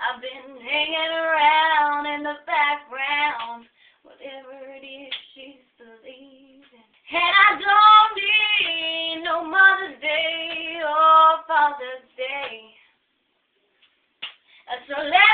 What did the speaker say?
I've been hanging around in the background, whatever it is she's believing. And I don't need no Mother's Day or Father's Day. So let